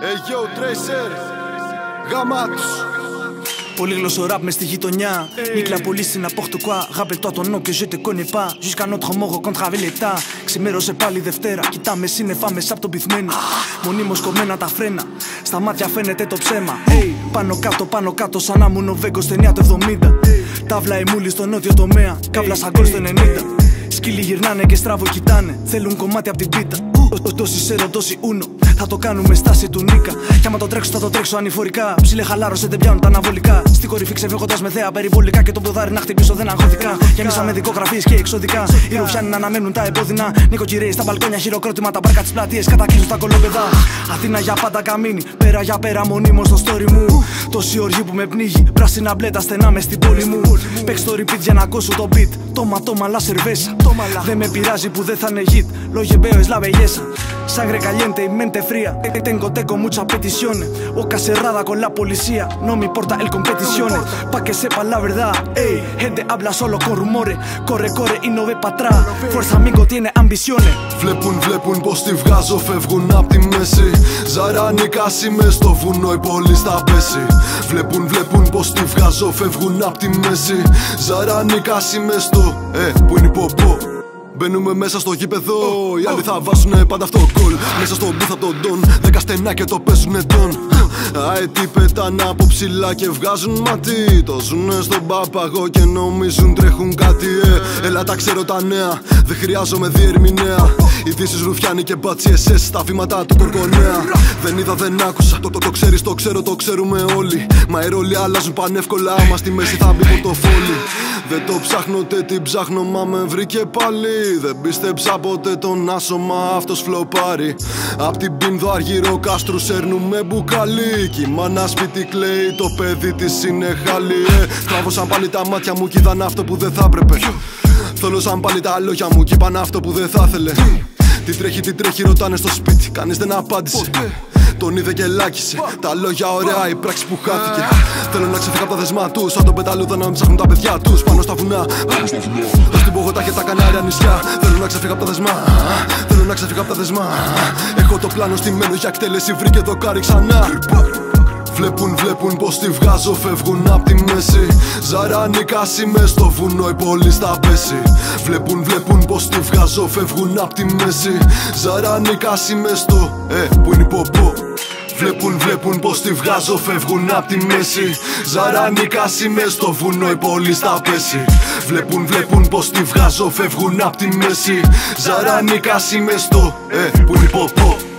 Yo, Tracer, γαμάτους. Polyglosso rap mets στη γειτονιά. Nique la police, n'importe quoi. Rappelle-toi ton nom que je te connais pas. Jusqu'à notre mort qu'on travaille l'état. Ξημέρωσε πάλι Δευτέρα. Κοιτάμε σύννεφα μέσα από το πυθμένο. Μονίμως κομμένα τα φρένα. Στα μάτια φαίνεται το ψέμα. Πάνω κάτω σαν να ήμουν ο Βέγκος ταινία το 70. Ταύλα η μούλη στο νότιο τομέα. Κάβλα σαν γκολ στο 90. Σκύλοι γυρνάνε και στράβο κοιτάνε. Θέλουν κομμάτι απ' την πίτα. Τόση σέρο, τόση ούνο. Θα το κάνουμε στάση του Νίκα. Κι άμα το τρέξω, θα το τρέξω ανηφορικά. Ψήλε χαλάρωσε, δεν πιάνουν τα αναβολικά. Στην κορυφή ξεφεύγοντας με θέα περιβολικά. Και το ποδάρι να χτυπήσω δεν αγχώθηκα. Γεμίσαμε δικογραφίες και εξωτικά. Οι ρουφιάνοι να αναμένουν τα επώδυνα. Νοικοκυρέοι στα μπαλκόνια, χειροκρότημα. Τα μπάρκα τις πλατείες κατακλείζουν στα κολόπεδα. Αθήνα για πάντα καμίνη. Πέρα για πέρα μονίμως στο story μου. Τόση οργή που με πνίγει. Πράσινα μπλε τα στενά μες στην πόλη μου. Παίξ το repeat για να ακούσω το beat. Toma la cerveza. Δεν με πειράζει που δεν θα είναι hit. Lo que veo es la belleza. Sangre caliente y mente fría. Tengo muchas peticiones. Boca cerrada con la policía. No me importa el competiciones. Pa' que sepan la verdad. Ey, gente habla solo con rumores. Corre y no ve pa' atrás. Fuerza amigo tiene ambiciones. Βλέπουν πως τη βγάζω, φεύγουν απ' τη μέση. Ζαρανικάσι μες στο βουνό, η πόλη στα πέσει. Βλέπουν πως τη βγάζω, φεύγουν απ' τη μέση. Ζαρανικάσι μες στο, που είναι η ποπό. Μπαίνουμε μέσα στο γήπεδο, οι άλλοι θα βάζουνε πάντα αυτό γκολ. Μέσα στον μπούθ απ' τον Ντόν, 10 στενά και το παίζουνε Ντόν. Αετοί πετάνε από ψηλά και βγάζουν μάτι. Το ζουνε στον πάπαγο και νομίζουν τρέχουν κάτι. Έλα τα ξέρω τα νέα, δεν χρειάζομαι διερμηνέα. Ειδήσεις ρουφιάνοι και μπάτσι SS στα βήματα του Κορκονέα. Δεν είδα, δεν άκουσα, το ξέρεις, το ξέρω, το ξέρουμε όλοι. Μα οι ρόλοι αλλάζουν πανεύκολα, άμα στη μέση θα μπει πορτοφόλι. Δεν το ψάχνω, την ψάχνω, μα με βρήκε πάλι. Δεν πίστεψα ποτέ τον άσο, μα αυτός φλοπάρει. Απ' την Πίνδο Αργυρό Κάστρου σέρνουμε μπουκαλί. Κι η μάνα σπίτι κλαίει, το παιδί της είναι χάλι. Τράβωσαν πάλι τα μάτια μου κι είδαν αυτό που δεν θα έπρεπε. Θόλωσαν πάλι τα λόγια μου κι είπαν αυτό που δεν θα ήθελε. Τι τρέχει, ρωτάνε στο σπίτι, κανείς δεν απάντησε. Τον είδε και λάκησε, τα λόγια ωραία, η πράξη που χάθηκε. Θέλω να ξεφύγω από τα δεσμά τους, σαν τον πεταλούδα να ψάχνουν τα παιδιά τους. Πάνω στα βουνά, ως την Πογωτά και τα Κανάρια νησιά. Θέλω να ξεφύγω από τα δεσμά, θέλω να ξεφύγω από τα δεσμά. Έχω το πλάνο στημένο για εκτέλεση, βρήκε το κάρι ξανά. Βλέπουν πως τη βγάζω, φεύγουν απ' τη μέση. Ζαρανικάσι μες στο βουνό, η πόλη στα πέσει. Βλέπουν πως τη βγάζω, φεύγουν απ' τη μέση. Ζαρανικάσι μες στο, που είναι η ποπό. Βλέπουν πως τη βγάζω, φεύγουν απ' τη μέση. Ζαρανικάσι μες στο βουνό, η πόλη στα πέσει. Βλέπουν πως τη βγάζω, φεύγουν απ' τη μέση. Ζαρανικάσι μες στο, που είναι η ποπό.